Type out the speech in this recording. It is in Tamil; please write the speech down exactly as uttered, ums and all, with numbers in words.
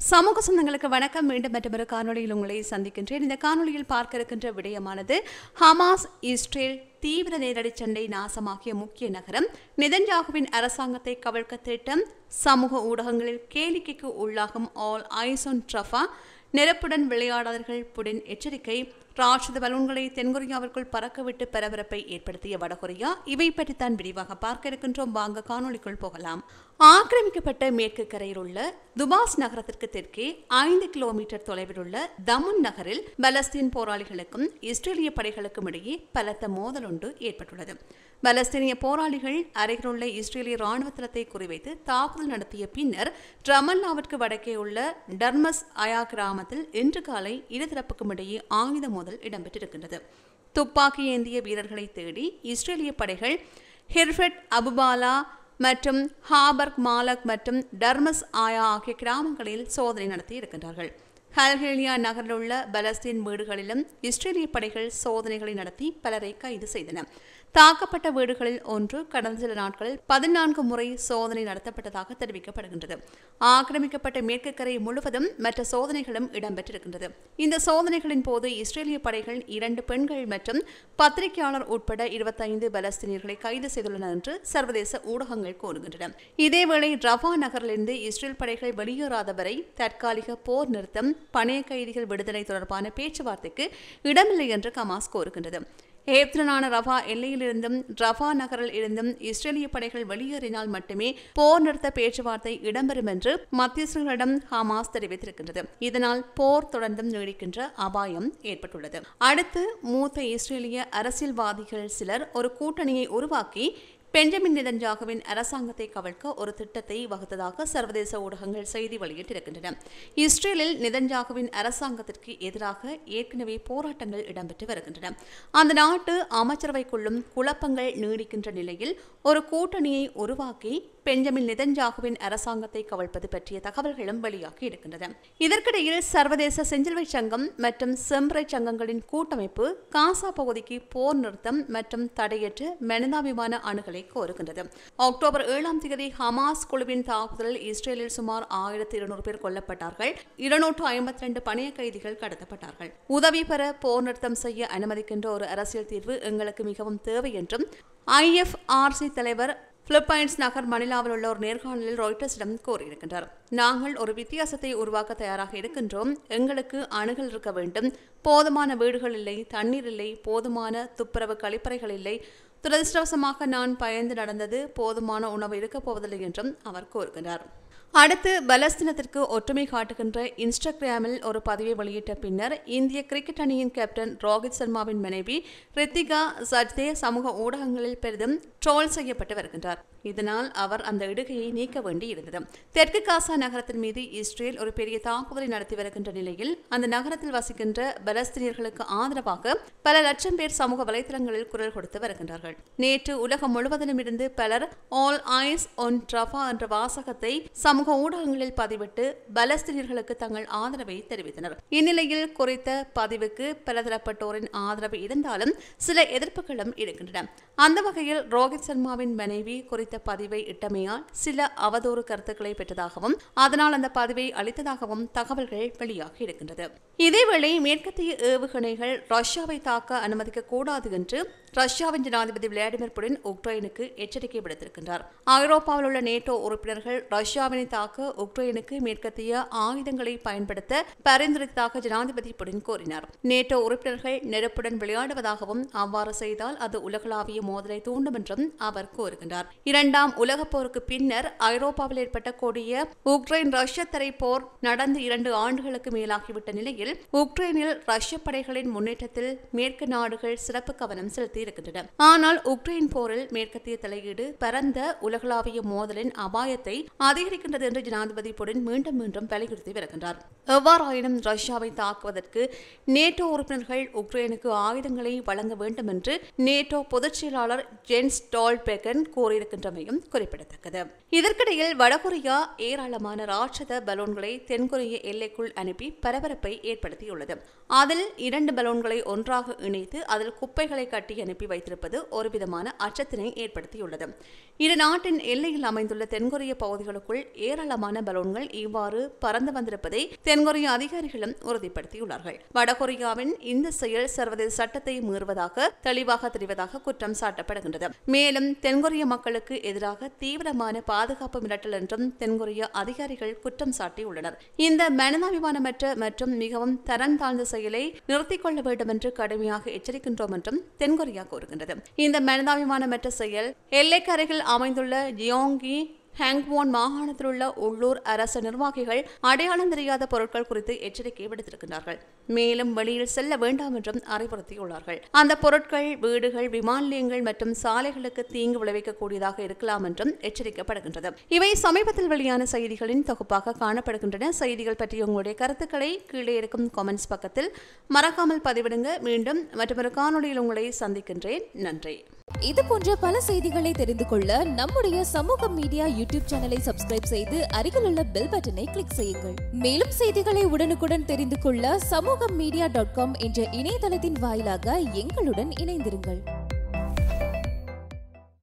சமூக சொந்தங்களுக்கு வணக்கம். மீண்டும் மற்றொரு காணொலியில் உங்களை சந்திக்கின்றேன். இந்த காணொலியில் பார்க்க இருக்கின்ற விடயமானது ஹமாஸ் இஸ்ரேல் தீவிர நேரடி சண்டை நாசமாக்கிய முக்கிய நகரம் நெதன்யாகுவின் அரசாங்கத்தை கவிழ்க்க திட்டம், சமூக ஊடகங்களில் கேளிக்கைக்கு உள்ளாகும் ஆல் ஐஸ் ஆன் ரஃபா, நெருப்புடன் விளையாடாதர்கள் புடின் எச்சரிக்கை, ராட்சத பலூன்களை தென்கொரியாவிற்குள் பறக்கவிட்டு பரபரப்பை ஏற்படுத்திய வடகொரியா, இவை பற்றித்தான் விரிவாக பார்க்க இருக்கின்றோம். வாங்க காணொலிக்குள் போகலாம். ஆக்கிரமிக்கப்பட்ட மேற்கு கரையில் உள்ள துபாஸ் நகரத்திற்கு தெற்கே ஐந்து கிலோமீட்டர் தொலைவில் உள்ள தமுன் நகரில் பலஸ்தீன் போராளிகளுக்கும் இஸ்ரேலிய படைகளுக்கும் இடையே பலத்த மோதல் ஒன்று ஏற்பட்டுள்ளது. பலஸ்தீனிய போராளிகள் அருகிலுள்ள இஸ்ரேலிய ராணுவ தளத்தை குறிவைத்து தாக்குதல் நடத்திய பின்னர் ரமல்லாவிற்கு வடக்கே உள்ள டர்மஸ் அயா கிராமத்தில் இன்று காலை இருதரப்புக்கும் இடையே ஆயுத மோதல் இடம்பெற்றிருக்கின்றது. துப்பாக்கி ஏந்திய வீரர்களை தேடி இஸ்ரேலிய படைகள் ஹிர்ஃபெட் அபுபாலா மற்றும் ஹாபர்க் மாலக் மற்றும் டர்மஸ் ஆயா ஆகிய கிராமங்களில் சோதனை நடத்தி இருக்கின்றார்கள். ஹல்ஹேலியா நகரில் உள்ள பலஸ்தீன் வீடுகளிலும் இஸ்ரேலிய படைகள் சோதனைகளை நடத்தி பலரை கைது செய்தன. தாக்கப்பட்ட வீடுகளில் ஒன்று கடந்த சில நாட்களில் பதினான்கு முறை சோதனை நடத்தப்பட்டதாக தெரிவிக்கப்படுகின்றது. ஆக்கிரமிக்கப்பட்ட மேற்கு கரை முழுவதும் மற்ற சோதனைகளும் இடம்பெற்றிருக்கின்றது. இந்த சோதனைகளின் போது இஸ்ரேலிய படைகள் இரண்டு பெண்கள் மற்றும் பத்திரிகையாளர் உட்பட இருபத்தைந்து பலஸ்தீனியர்களை கைது செய்துள்ளனர் என்று சர்வதேச ஊடகங்கள் கூறுகின்றன. இதேவேளை ரஃபா நகரிலிருந்து இஸ்ரேல் படைகள் வெளியேறாத வரை தற்காலிக போர் நிறுத்தம், பணைய கைதிகள் விடுதலை தொடர்பான பேச்சுவார்த்தைக்கு இடமில்லை என்று ஹமாஸ் கூறுகின்றது. ஏப்ரலான ரஃபா எல்லையிலிருந்தும் ரஃபா நகரில் இருந்தும் இஸ்ரேலிய படைகள் வெளியேறினால் மட்டுமே போர் நிறுத்த பேச்சுவார்த்தை இடம்பெறும் என்று மத்தியஸ்தர்களிடம் ஹமாஸ் தெரிவித்திருக்கின்றது. இதனால் போர் தொடர்ந்தும் நீடிக்கின்ற அபாயம் ஏற்பட்டுள்ளது. அடுத்து மூத்த இஸ்ரேலிய அரசியல்வாதிகள் சிலர் ஒரு கூட்டணியை உருவாக்கி பெஞ்சமின் நெதன்யாகுவின் அரசாங்கத்தை கவிழ்க்க ஒரு திட்டத்தை வகுத்ததாக சர்வதேச ஊடகங்கள் செய்தி வெளியிட்டிருக்கின்றன. இஸ்ரேலில் நெதன்யாகுவின் அரசாங்கத்திற்கு எதிராக ஏற்கனவே போராட்டங்கள் இடம்பெற்று வருகின்றன. அந்த நாட்டு அமைச்சரவைக்குள்ளும் குழப்பங்கள் நீடிக்கின்ற நிலையில் ஒரு கூட்டணியை உருவாக்கி பெஞ்சமின் நெதன்யாகுவின் அரசாங்கத்தை கவிழ்ப்பது பற்றிய தகவல்களும் வெளியாகி இருக்கின்றன. இதற்கிடையில் சர்வதேச செஞ்சிலுவை சங்கம் மற்றும் செம்பறை சங்கங்களின் கூட்டமைப்பு காசா பகுதிக்கு போர் நிறுத்தம் மற்றும் தடையற்ற மனிதாபிமான அணுகலை கோருகின்றது. அக்டோபர் ஏழாம் தேதி ஹமாஸ் குழுவின் தாக்குதலில் இஸ்ரேலில் சுமார் ஆயிரத்தி இருநூறு பேர் கொல்லப்பட்டார்கள். இருநூற்று ஐம்பத்தி இரண்டு பணைய கைதிகள் கடத்தப்பட்டார்கள். உதவி பெற போர் நிறுத்தம் செய்ய அனுமதிக்கின்ற ஒரு அரசியல் தீர்வு எங்களுக்கு மிகவும் தேவை என்றும் ஐ எஃப் ஆர் சி தலைவர் பிலிப்பைன்ஸ் நகர் மணிலாவில் உள்ள ஒரு நேர்காணலில் ராய்ட்டர்ஸிடம் கூறியிருக்கின்றார். நாங்கள் ஒரு வித்தியாசத்தை உருவாக்க தயாராக இருக்கின்றோம். எங்களுக்கு அணுகல் இருக்க வேண்டும். போதுமான வீடுகள் இல்லை, தண்ணீர் இல்லை, போதுமான துப்புரவு கழிப்பறைகள் இல்லை. துரதிருஷ்டவசமாக நான் பயந்து நடந்தது. போதுமான உணவு இருக்கப் போவதில்லை என்றும் அவர் கூறுகிறார். அடுத்து பலஸ்தீனத்திற்கு ஒற்றுமை காட்டுகின்ற இன்ஸ்டாகிராமில் ஒரு பதிவை வெளியிட்ட பின்னர் இந்திய கிரிக்கெட் அணியின் கேப்டன் ரோஹித் சர்மாவின் மனைவி ரித்திகா சஜ்தே சமூக ஊடகங்களில் பெரிதும் ட்ரோல் செய்யப்பட்டு வருகின்றார். இதனால் அவர் அந்த இடுகையை நீக்க வேண்டி இருந்தது. தெற்கு காசா நகரத்தின் மீது இஸ்ரேல் ஒரு பெரிய தாக்குதலை நடத்தி வருகின்ற நிலையில் அந்த நகரத்தில் வசிக்கின்ற பலஸ்தீனியர்களுக்கு ஆதரவாக பல லட்சம் பேர் சமூக வலைதளங்களில் குரல் கொடுத்து வருகின்றார்கள். நேற்று உலகம் முழுவதிலும் இருந்து பலர் ஆல் ஐஸ் ஆன் ரஃபா என்ற வாசகத்தை சமூக ஊடகங்களில் பதிவிட்டு பலஸ்தீனியர்களுக்கு தங்கள் ஆதரவை தெரிவித்தனர். இந்நிலையில் குறித்த பதிவுக்கு பலதரப்பட்டோரின் ஆதரவு இருந்தாலும் சில எதிர்ப்புகளும் இருக்கின்றன. அந்த வகையில் ரோஹித் சர்மாவின் மனைவி குறித்த பதிவை இட்டமையால் சில அவதூறு கருத்துக்களை பெற்றதாகவும் அதனால் அந்த பதிவை அளித்ததாகவும் தகவல்கள் வெளியாகி இருக்கின்றது. இதேவேளை மேற்கத்திய ஏவுகணைகள் ரஷ்யாவை தாக்க அனுமதிக்க கூடாது என்று ரஷ்யாவின் ஜனாதிபதி விளாடிமிர் புடின் உக்ரைனுக்கு எச்சரிக்கை விடுத்திருக்கின்றார். ஐரோப்பாவில் உள்ள நேட்டோ உறுப்பினர்கள் ரஷ்யாவினை தாக்க உக்ரைனுக்கு மேற்கத்திய ஆயுதங்களை பயன்படுத்த பரிந்துரைத்ததாக ஜனாதிபதி புடின் கூறினார். நேட்டோ உறுப்பினர்கள் நெருப்புடன் விளையாடுவதாகவும் அவ்வாறு செய்தால் அது உலகளாவிய மோதலை தூண்டும் என்றும் அவர் கூறுகின்றார். இரண்டாம் உலகப் போருக்கு பின்னர் ஐரோப்பாவில் ஏற்பட்ட கொடிய உக்ரைன் ரஷ்ய தரை போர் நடந்து இரண்டு ஆண்டுகளுக்கு மேலாகிவிட்ட நிலையில் உக்ரைனில் ரஷ்ய படைகளின் முன்னேற்றத்தில் மேற்கு நாடுகள் சிறப்பு கவனம் செலுத்தி இருக்கின்றன. ஆனால் உக்ரைன் போரில் மேற்கத்திய தலையீடு பரந்த உலகளாவிய மோதலின் அபாயத்தை அதிகரிக்கின்றது என்று ஜனாதிபதி புடின் மீண்டும் மீண்டும் வலியுறுத்தி வருகின்றார். எவ்வாறாயினும் ரஷ்யாவை தாக்குவதற்கு நேட்டோ உறுப்பினர்கள் உக்ரைனுக்கு ஆயுதங்களை வழங்க வேண்டும் என்று நேட்டோ பொதுச் செயலாளர் ஜென்ஸ் ஸ்டால்பெர்கன் கூறியிருக்கின்றமையும் குறிப்பிடத்தக்கது. இதற்கிடையில் வடகொரியா ஏராளமான ராட்சத பலூன்களை தென்கொரிய எல்லைக்குள் அனுப்பி பரபரப்பை ஏற்படுத்தியுள்ளது. அதில் இரண்டு பலூன்களை ஒன்றாக இணைத்து அதில் குப்பைகளை கட்டி அனுப்பி வைத்திருப்பது ஒருவிதமான அச்சத்தினை ஏற்படுத்தியுள்ளது. இரு நாட்டின் எல்லையில் அமைந்துள்ள தென்கொரிய பகுதிகளுக்குள் ஏராளமான பலூன்கள் இவ்வாறு பறந்து வந்திருப்பதை தென்கொரிய அதிகாரிகளும் உறுதிப்படுத்தியுள்ளார்கள். வடகொரியாவின் இந்த செயல் சர்வதேச சட்டத்தை மீறுவதாக தெளிவாக தெரிவதாக குற்றம் சாட்டப்படுகின்றது. மேலும் தென்கொரிய மக்களுக்கு எதிராக தீவிரமான பாதுகாப்பு மிரட்டல் என்றும் தென்கொரிய அதிகாரிகள் குற்றம் சாட்டியுள்ளனர். இந்த மனிதாபிமானமற்ற மற்றும் மிகவும் தரம் தாழ்ந்த செயலை நிறுத்திக் கொள்ள வேண்டும் என்று கடுமையாக எச்சரிக்கின்றோம் என்றும் தென்கொரியா கூறுகின்றது. இந்த மனிதாபிமானமற்ற செயல் எல்லைக்கு அருகில் அமைந்துள்ள ஜியோங்கி ஹாங்வான் மாகாணத்தில் உள்ள உள்ளூர் அரசு நிர்வாகிகள் அடையாளம் தெரியாத பொருட்கள் குறித்து எச்சரிக்கை விடுத்திருக்கிறார்கள். மேலும் வெளியில் செல்ல வேண்டாம் என்றும் அறிவுறுத்தியுள்ளார்கள். அந்த பொருட்கள் வீடுகள், விமான நிலையங்கள் மற்றும் சாலைகளுக்கு தீங்கு விளைவிக்கக்கூடியதாக இருக்கலாம் என்றும் எச்சரிக்கப்படுகின்றது. இவை சமீபத்தில் வெளியான செய்திகளின் தொகுப்பாக காணப்படுகின்றன. செய்திகள் பற்றிய உங்களுடைய கருத்துக்களை கீழே இருக்கும் கமெண்ட்ஸ் பக்கத்தில் மறக்காமல் பதிவிடுங்க. மீண்டும் மற்றொரு காணொலியில் உங்களை சந்திக்கின்றேன். நன்றி. இது போன்ற பல செய்திகளை தெரிந்து கொள்ள நம்முடைய சமூகம் மீடியா யூடியூப் சேனலை சப்ஸ்கிரைப் செய்து அருகிலுள்ள பெல் பட்டனை கிளிக் செய்யுங்கள். மேலும் செய்திகளை உடனுக்குடன் தெரிந்து கொள்ள சமூகம் மீடியா டாட் காம் என்ற இணையதளத்தின் வாயிலாக எங்களுடன் இணைந்திருங்கள்.